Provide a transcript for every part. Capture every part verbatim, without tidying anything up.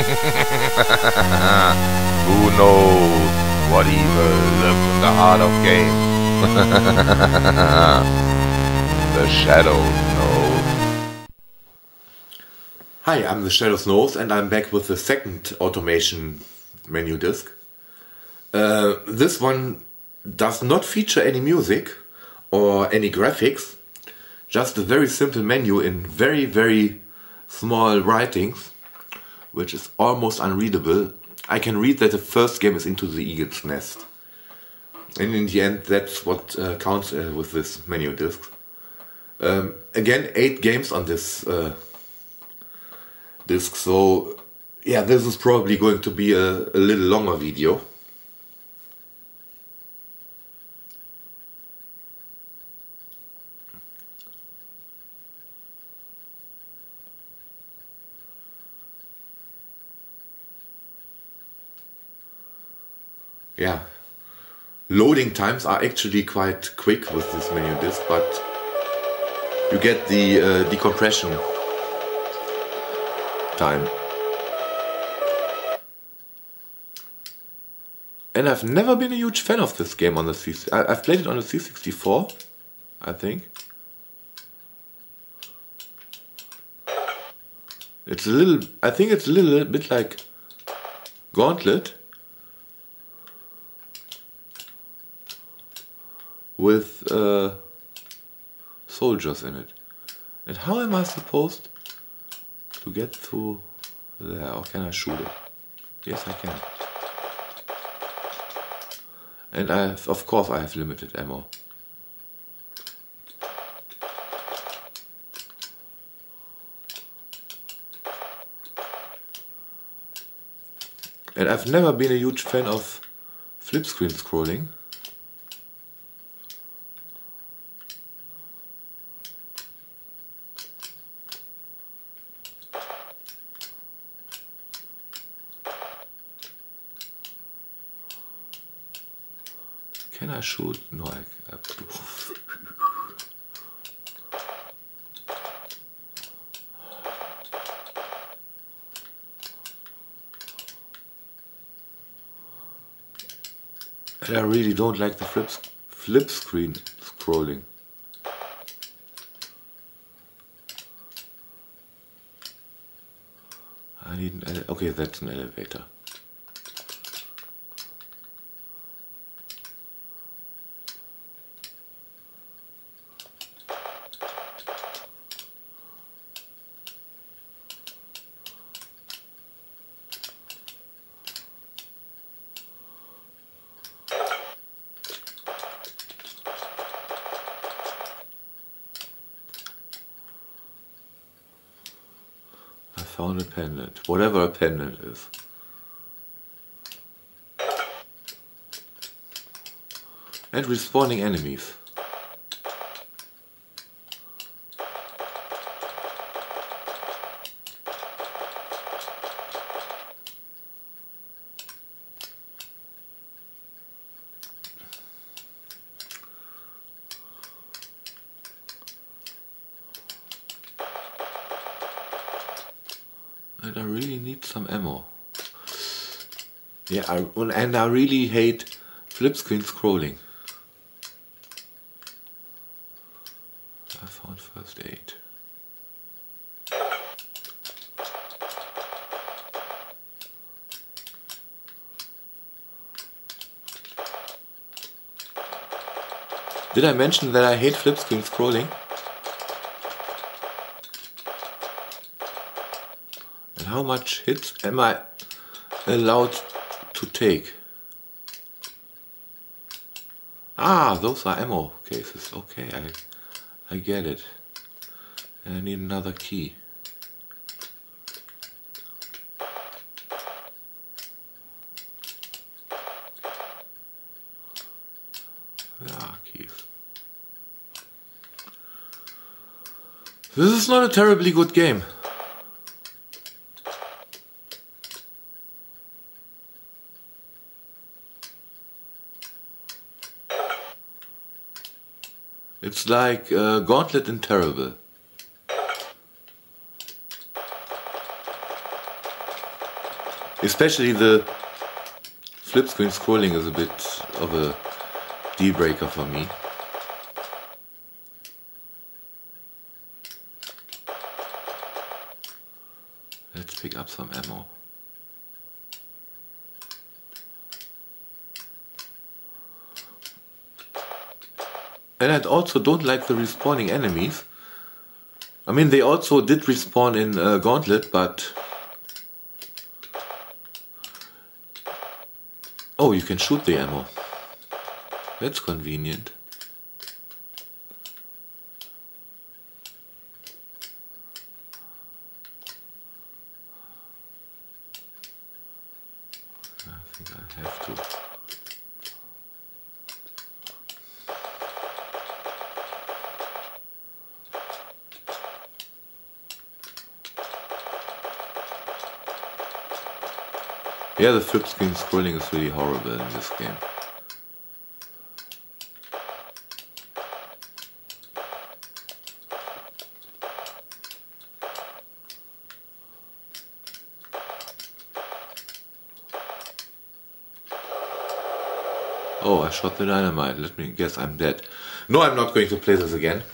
Who knows what evil lives in the heart of games? The Shadows knows. Hi, I'm the Shadows Knows and I'm back with the second automation menu disk. Uh, this one does not feature any music or any graphics, just a very simple menu in very very small writings, which is almost unreadable. I can read that the first game is Into the Eagle's Nest. And in the end, that's what uh, counts uh, with this menu disk. Um, again, eight games on this uh, disk, so yeah, this is probably going to be a, a little longer video. Yeah, loading times are actually quite quick with this menu disk, but you get the uh, decompression time. And I've never been a huge fan of this game on the C. I've played it on the C sixty-four, I think. It's a little, I think it's a little bit like Gauntlet with uh, soldiers in it. And how am I supposed to get through there? Or can I shoot it? Yes, I can. And I have, of course I have limited ammo. And I've never been a huge fan of flip screen scrolling. Can I shoot? No, I, I And I really don't like the flip, flip screen scrolling. I need an ele- okay, that's an elevator. Found a pendant, whatever a pendant is. And respawning enemies. And I really need some ammo. Yeah, I, and I really hate flip screen scrolling. I found first aid. Did I mention that I hate flip screen scrolling? How much hits am I allowed to take? Ah, those are ammo cases. Okay, I I get it. And I need another key. Ah, keys. This is not a terribly good game. It's like uh, Gauntlet and Terrible. Especially the flip screen scrolling is a bit of a deal breaker for me. Let's pick up some ammo. And I also don't like the respawning enemies. I mean, they also did respawn in uh, Gauntlet, but... Oh, you can shoot the ammo. That's convenient. I think I have to. Yeah, the flip screen scrolling is really horrible in this game. Oh, I shot the dynamite. Let me guess, I'm dead. No, I'm not going to play this again.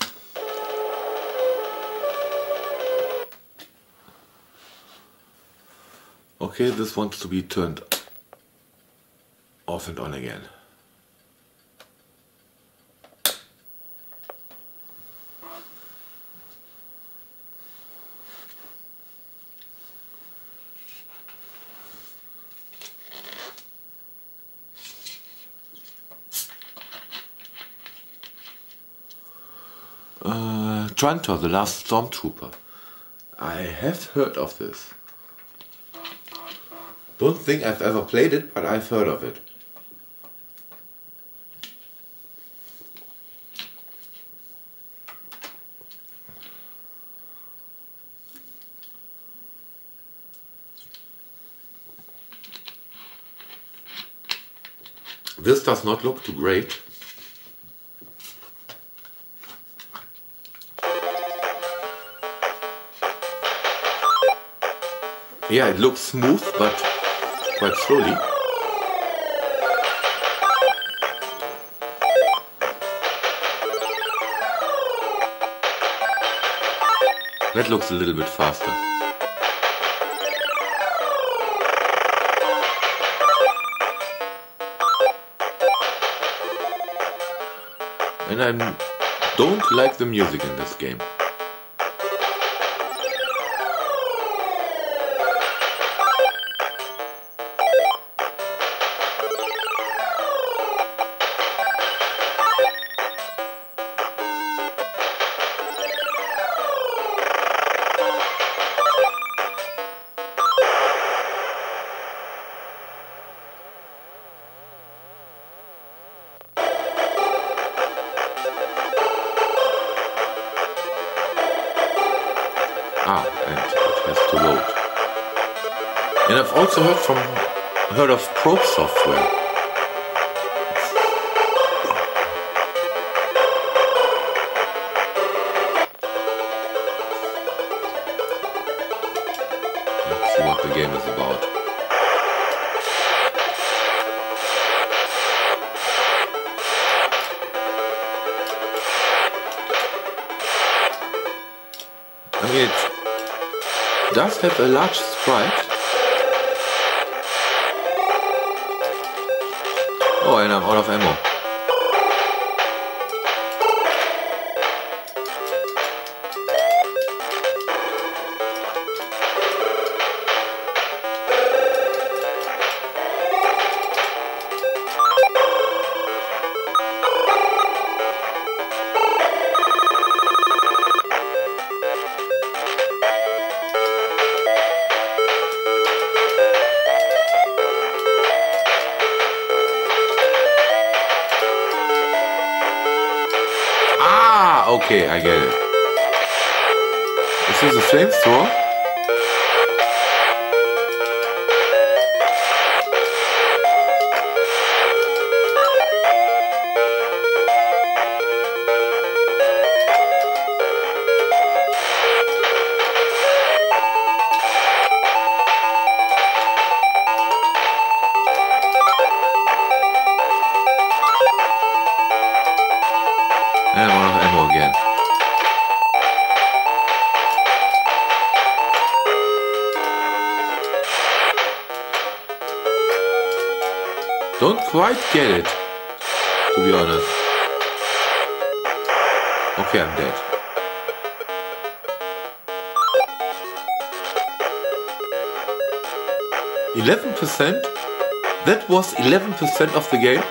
Okay, this wants to be turned off and on again. Uh, Trantor, the last stormtrooper. I have heard of this. Don't think I've ever played it, but I've heard of it. This does not look too great. Yeah, it looks smooth, but quite slowly. That looks a little bit faster. And I don't like the music in this game. Ah, and it has to load. And I've also heard from heard of Probe Software. Let's see what the game is about. I mean, it does have a large sprite. Oh, and I'm out of ammo. Okay, I get it. This is a flamethrower? Don't quite get it, to be honest. Okay, I'm dead. eleven percent? That was eleven percent of the game?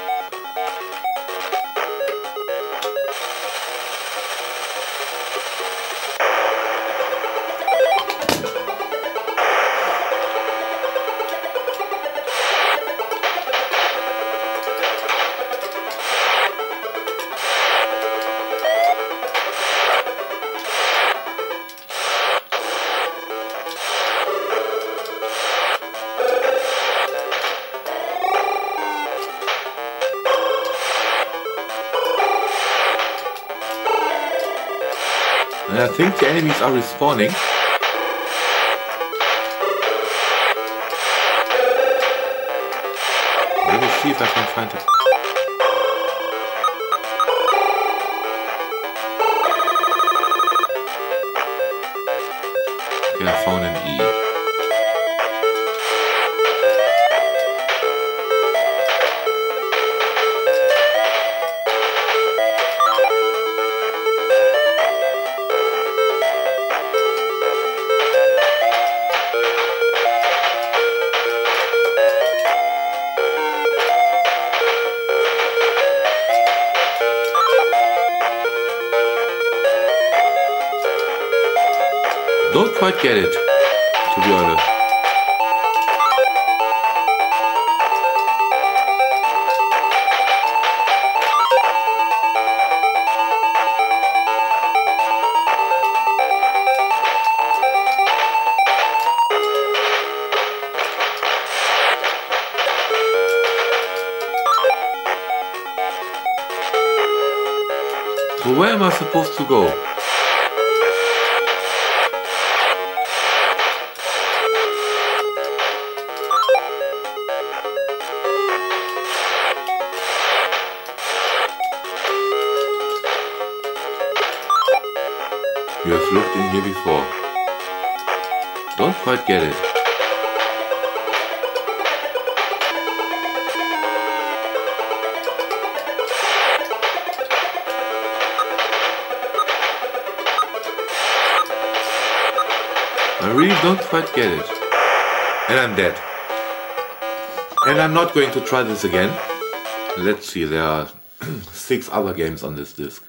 And I think the enemies are respawning. Let me see if I can find it. Okay, I found an E. Don't quite get it, to be honest. So where am I supposed to go? You have looked in here before. Don't quite get it. I really don't quite get it. And I'm dead. And I'm not going to try this again. Let's see, there are six other games on this disc.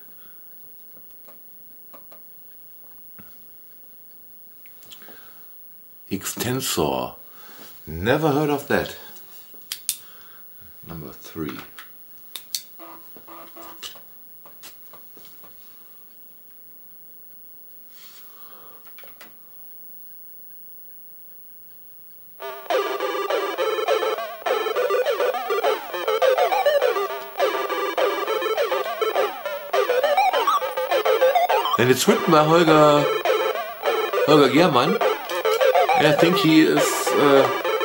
Extensor. Never heard of that. Number three. And it's written by Holger Holger Germann. And I think he is uh,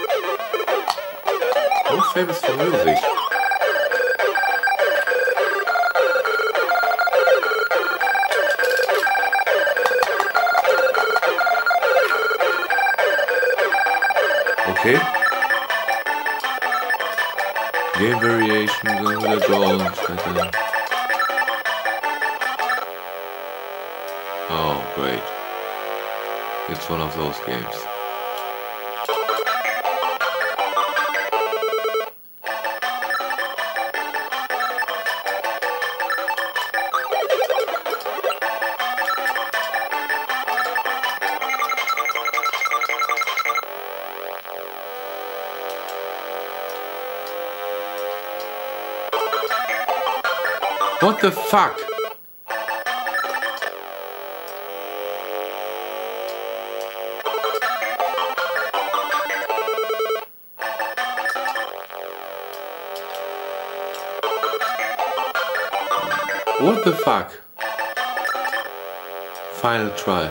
most famous for music. Okay. Game variations on the drones. Oh, great. It's one of those games. What the fuck? What the fuck? Final try.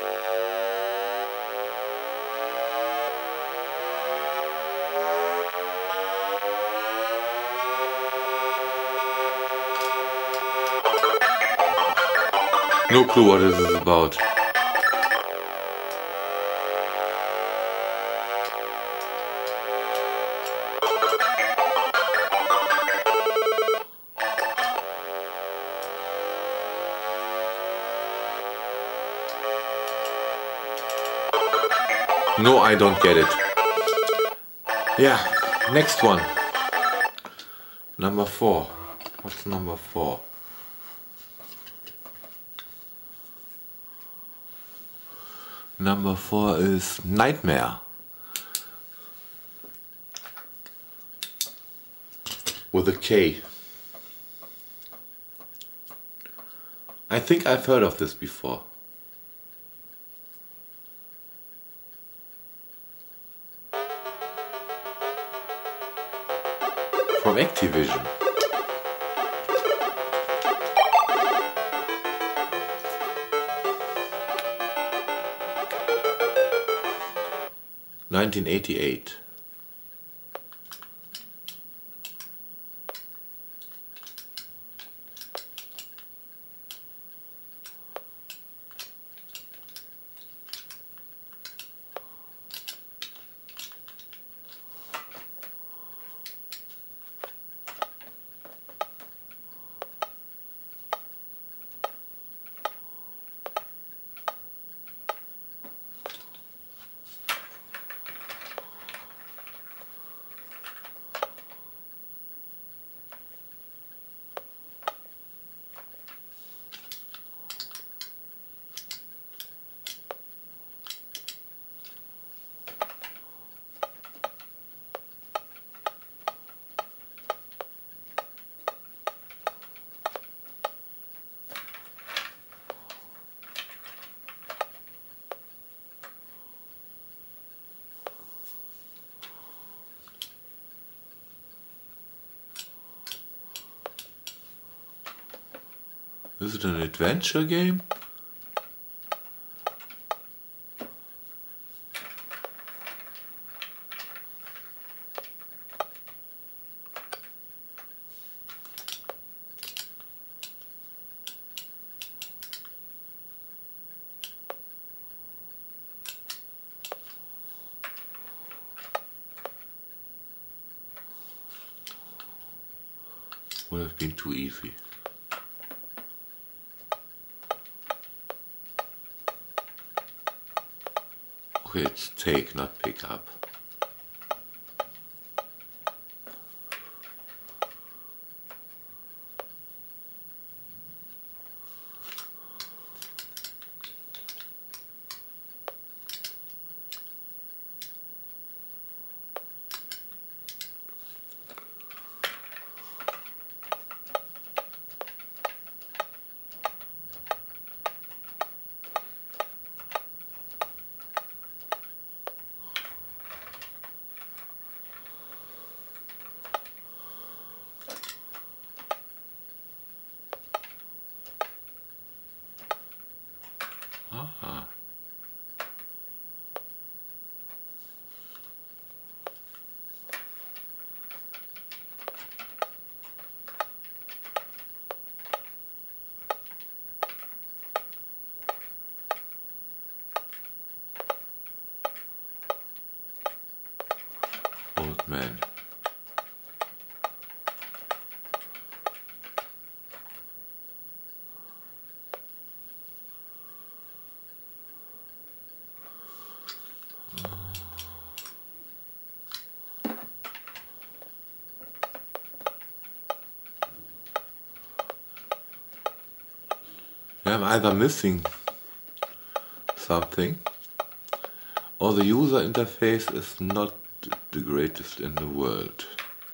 No clue what this is about. No, I don't get it. Yeah, next one. Number four. What's number four? Number four is Nightmare. With a K. I think I've heard of this before. From Activision. nineteen eighty-eight. Is it an adventure game? Would have been too easy. Okay, it's take, not pick up. Ah. Old man. I'm either missing something or the user interface is not the greatest in the world.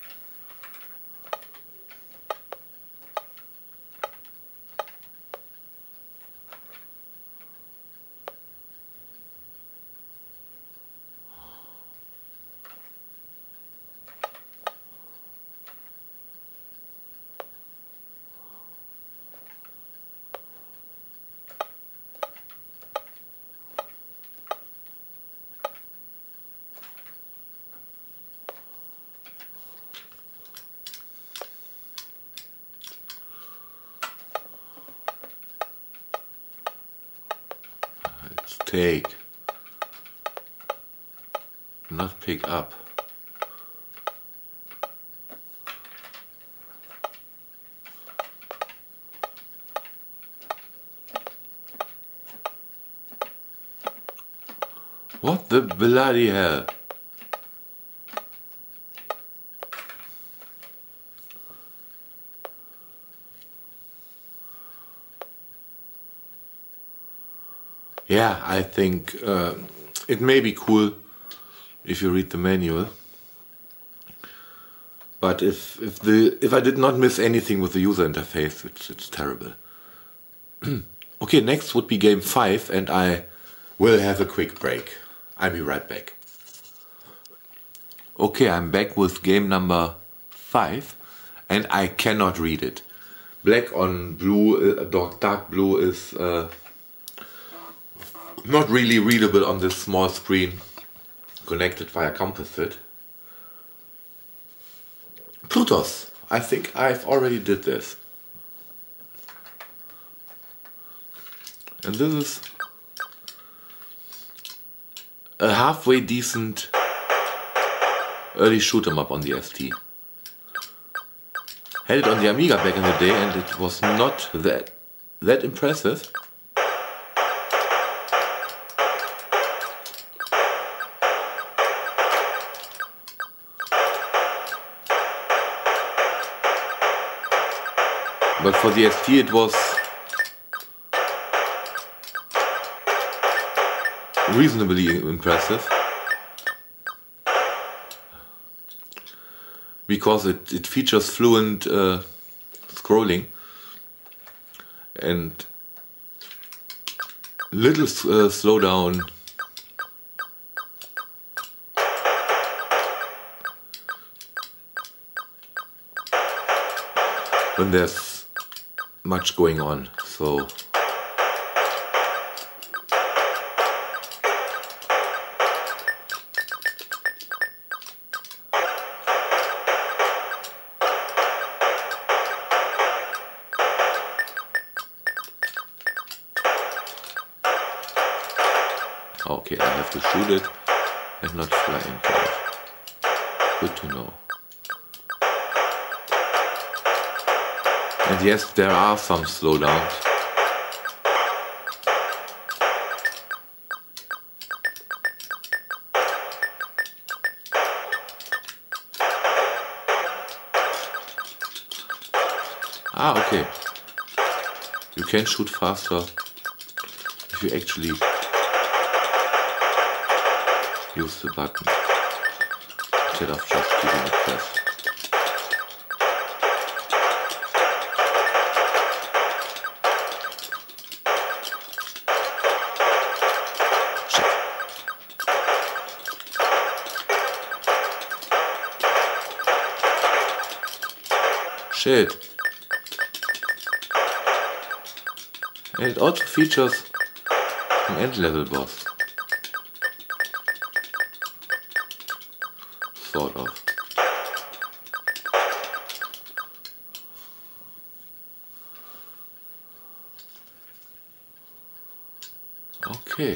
Take, not pick up. What the bloody hell? Yeah, I think uh, it may be cool if you read the manual. But if if the if I did not miss anything with the user interface, it's it's terrible. Okay, next would be game five, and I will have a quick break. I'll be right back. Okay, I'm back with game number five, and I cannot read it. Black on blue, uh, dark, dark blue is uh, not really readable on this small screen connected via composite. Plutos. I think I've already did this. And this is a halfway decent early shoot 'em up on the S T. Had it on the Amiga back in the day and it was not that that impressive. But for the S T it was reasonably impressive, because it, it features fluent uh, scrolling and little uh, slowdown when there's much going on. So okay, I have to shoot it and not fly into it. Good to know. And yes, there are some slowdowns. Ah, okay. You can shoot faster if you actually use the button instead of just giving a press. Shit. And it also features an end level boss. Sort of. Okay.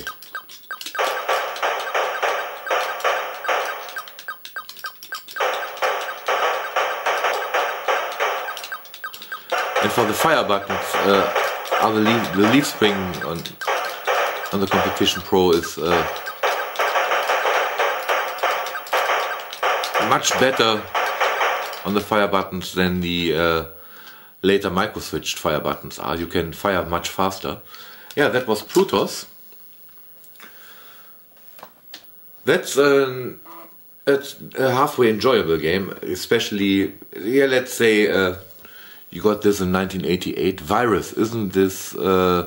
And for the fire buttons, uh, are the, leaf, the leaf spring on, on the Competition Pro is uh, much better on the fire buttons than the uh, later micro-switched fire buttons are. You can fire much faster. Yeah, that was Plutos. That's an, it's a halfway enjoyable game, especially, yeah, let's say uh, you got this in nineteen eighty-eight. Virus, isn't this uh,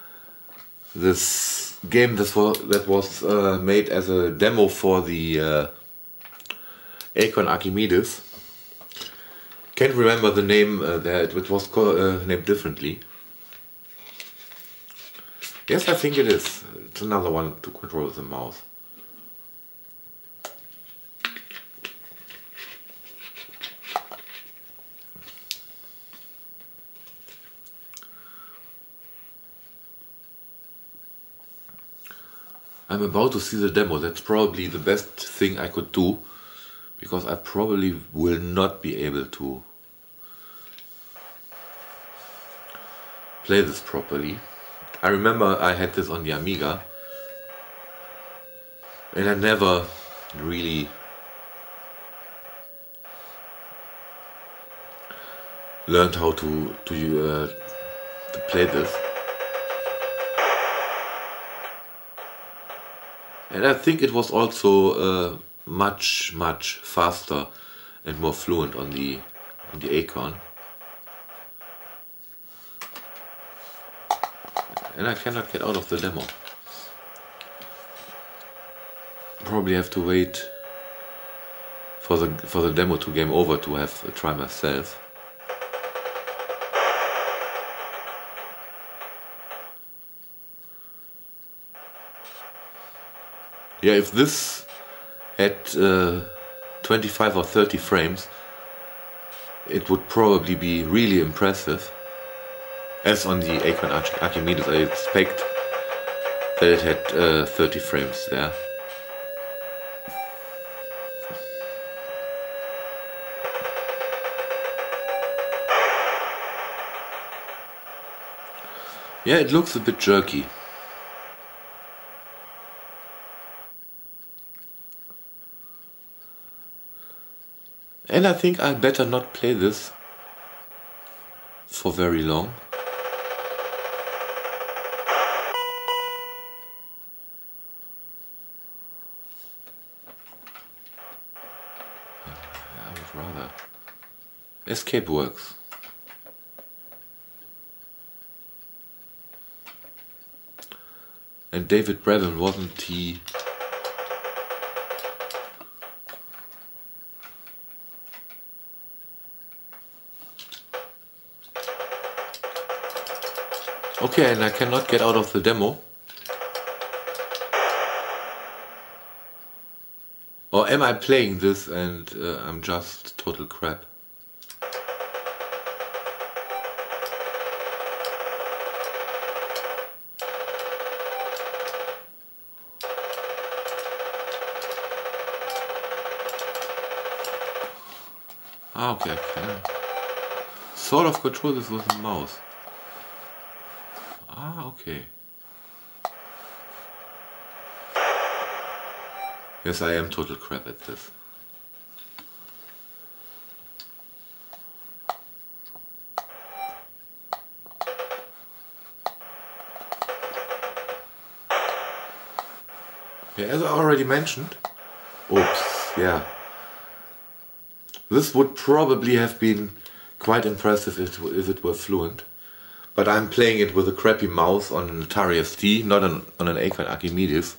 this game that was, that was uh, made as a demo for the uh, Acorn Archimedes? Can't remember the name uh, there, it was called, uh, named differently. Yes, I think it is. It's another one to control the mouse. I'm about to see the demo. That's probably the best thing I could do, because I probably will not be able to play this properly. I remember I had this on the Amiga, And I never really learned how to to uh, to play this. And I think it was also uh, much much faster and more fluent on the on the Acorn. And I cannot get out of the demo. Probably have to wait for the for the demo to game over to have a try myself. Yeah, if this had uh, twenty-five or thirty frames, it would probably be really impressive. As on the Acorn Archimedes, I expect that it had uh, thirty frames there. Yeah, it looks a bit jerky. And I think I better not play this for very long. I would rather. Escape works. And David Brabham, wasn't he? Okay, and I cannot get out of the demo. Or am I playing this and uh, I'm just total crap? Ah, okay, I can sort of control this with a mouse. Ah, okay. Yes, I am total crap at this. Yeah, as I already mentioned, oops, yeah. This would probably have been quite impressive if, if it were fluent. But I'm playing it with a crappy mouse on an Atari S T, not on, on an Acorn Archimedes.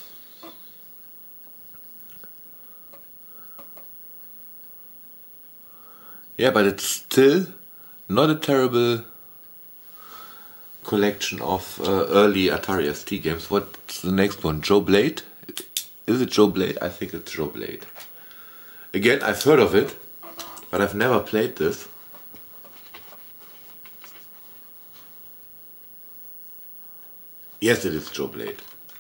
Yeah, but it's still not a terrible collection of uh, early Atari S T games. What's the next one? Joe Blade? Is it Joe Blade? I think it's Joe Blade. Again, I've heard of it, but I've never played this. Yes, it is Joe Blade.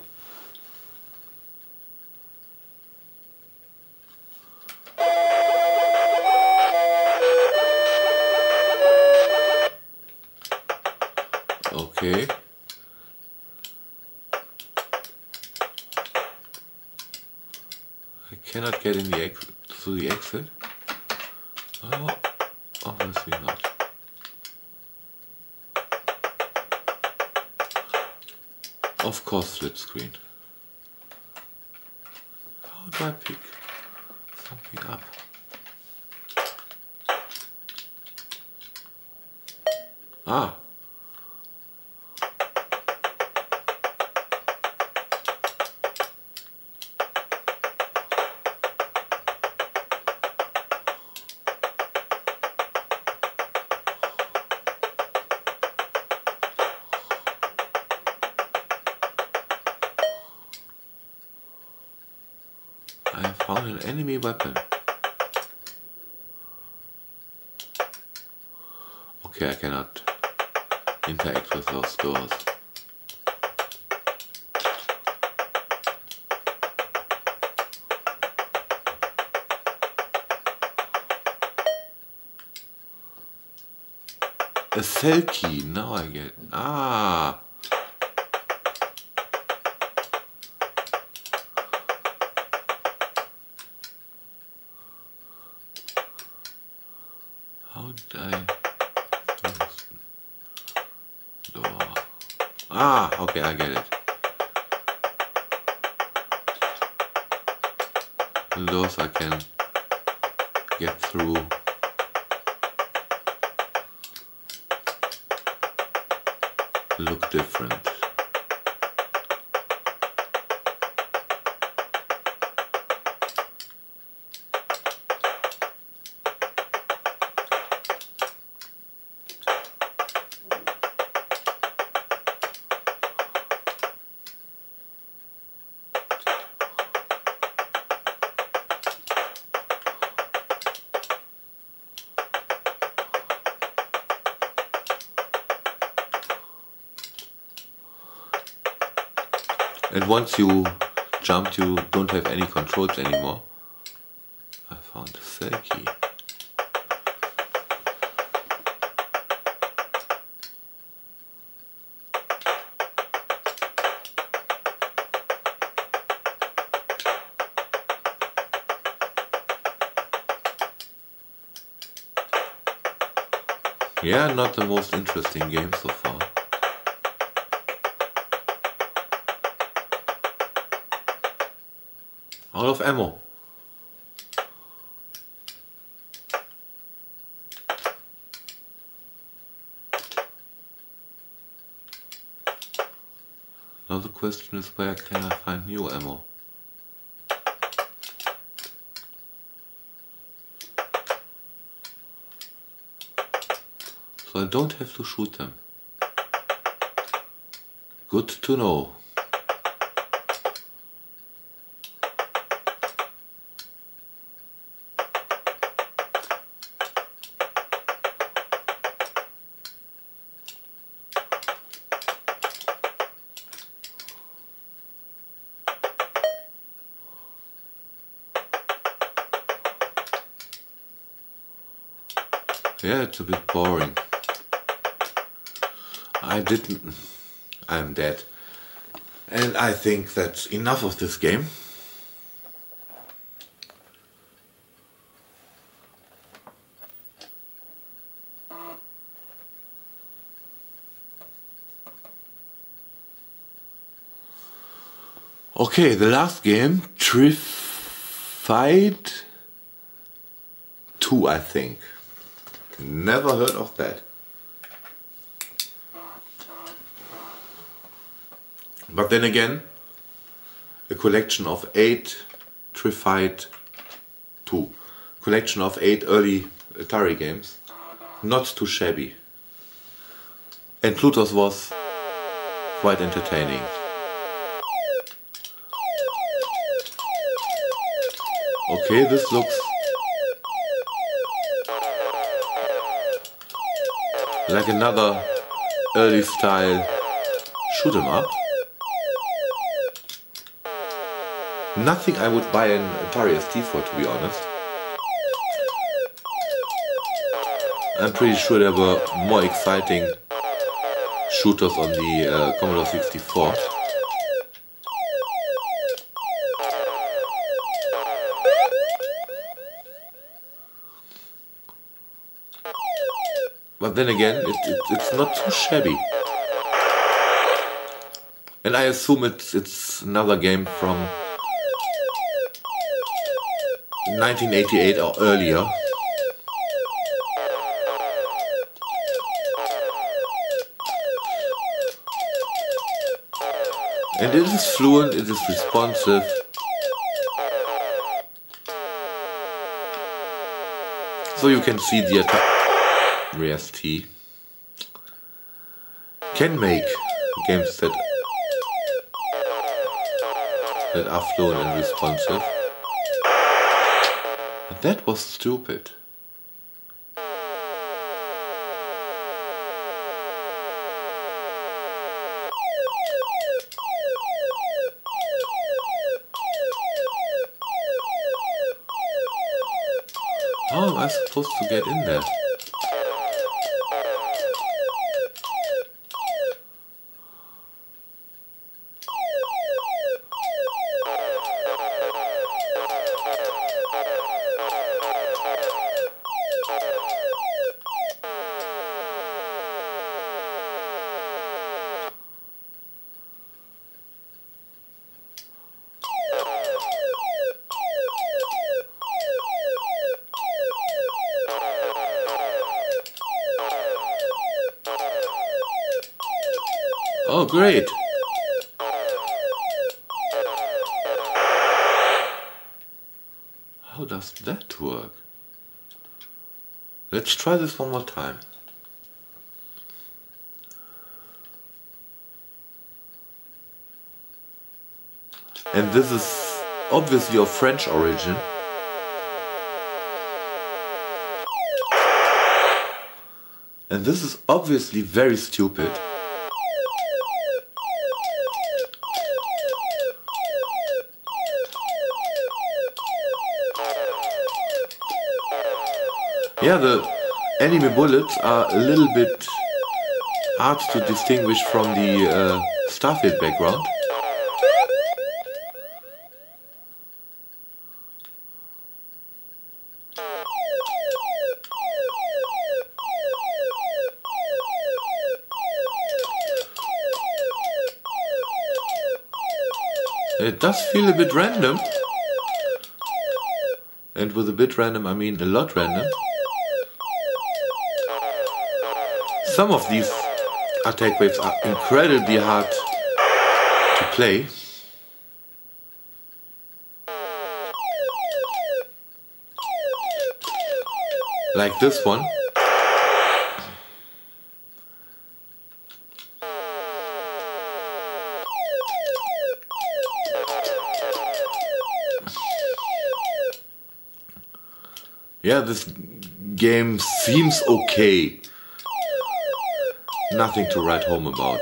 Okay. I cannot get in the exit, through the exit. Oh, obviously not. Of course, flip screen. How do I pick something up? Ah. I have found an enemy weapon. Okay, I cannot interact with those doors. A cell key, now I get. Ah! How did I do this? Door. Ah, okay, I get it. The doors I can get through. Look different. And once you jumped, you don't have any controls anymore. I found a cell key. Yeah, not the most interesting game so far. Out of ammo. Now the question is, where can I find new ammo? So I don't have to shoot them. Good to know. Yeah, it's a bit boring. I didn't... I'm dead. And I think that's enough of this game. Okay, the last game, Trified two, I think. Never heard of that. But then again, a collection of eight Trified two. Collection of eight early Atari games. Not too shabby. And Plutos was quite entertaining. Okay, this looks like another early style shoot 'em up. Nothing I would buy an Atari S T for, to be honest. I'm pretty sure there were more exciting shooters on the uh, Commodore sixty-four. But then again, it, it, it's not too shabby. And I assume it's, it's another game from nineteen eighty-eight or earlier. And it is fluent, it is responsive. So you can see the Atari S T can make games that, that are fluent and responsive. And that was stupid. How am I supposed to get in there? Oh, great. How does that work? Let's try this one more time. And this is obviously of French origin. And this is obviously very stupid. Yeah, the enemy bullets are a little bit hard to distinguish from the uh, Starfield background. It does feel a bit random. And with a bit random, I mean a lot random. Some of these attack waves are incredibly hard to play. Like this one. Yeah, this game seems okay. Nothing to write home about.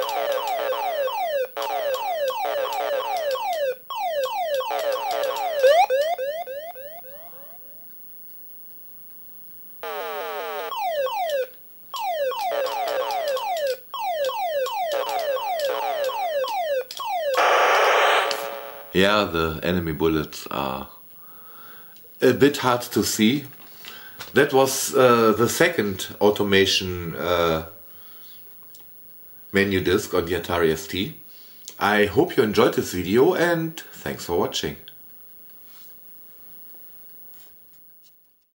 Yeah, the enemy bullets are a bit hard to see. That was uh, the second automation uh, menu disk on the Atari S T. I hope you enjoyed this video and thanks for watching.